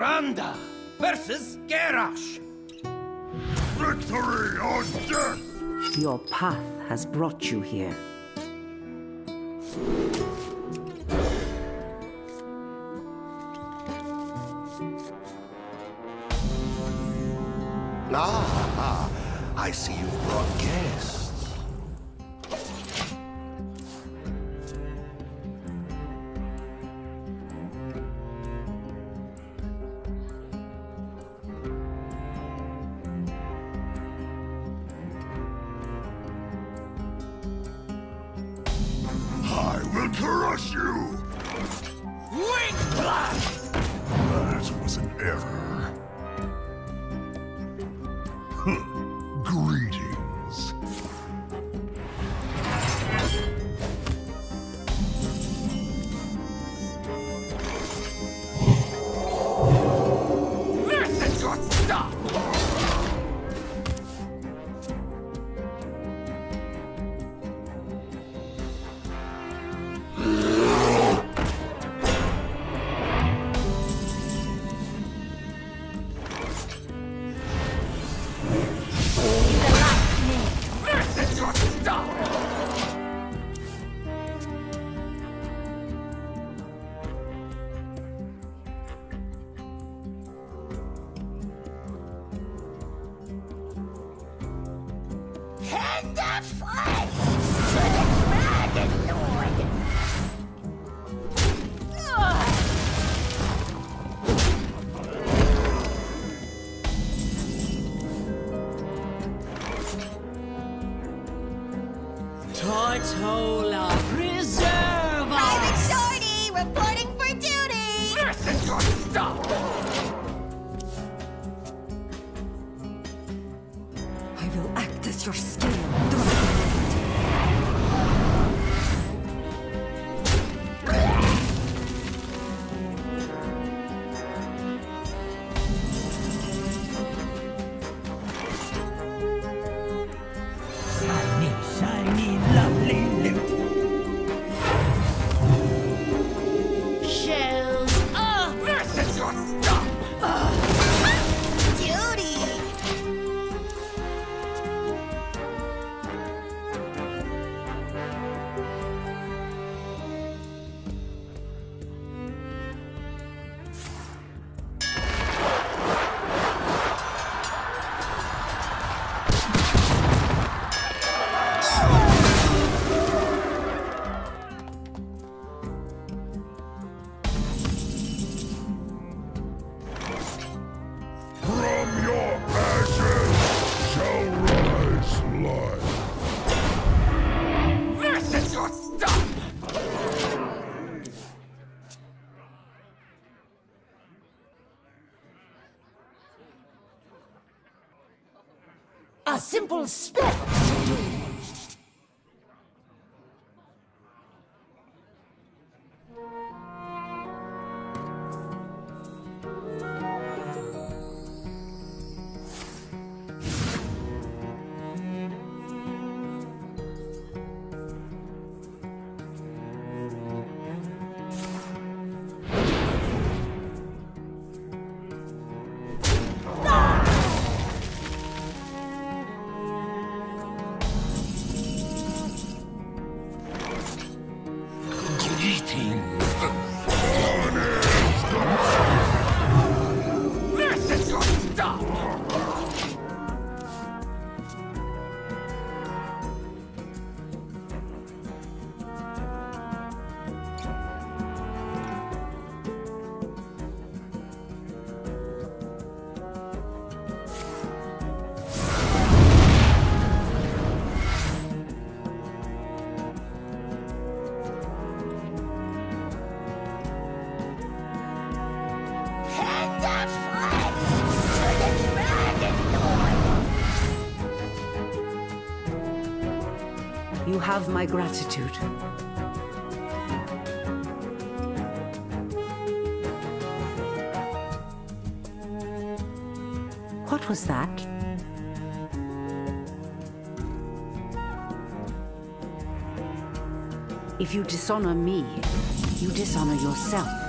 Randa versus Garrosh. Victory or death! Your path has brought you here. Ah, I see you've brought guests. I will crush you! Wing blast! That was an error. Greetings. This is your stop! This is your stop! Hand of flight to the Dragon Lord! Tortola, preserve Private Shorty, reporting for duty! This is your stop! I will act as your scale. Shiny, shiny, lovely loot. Shells up! This is your stop! Duty! From your ashes shall rise life. This is your stop! A simple spell should do. This is your stop! Hand of flight to the Dragon Lord! You have my gratitude. What was that? If you dishonor me, you dishonor yourself.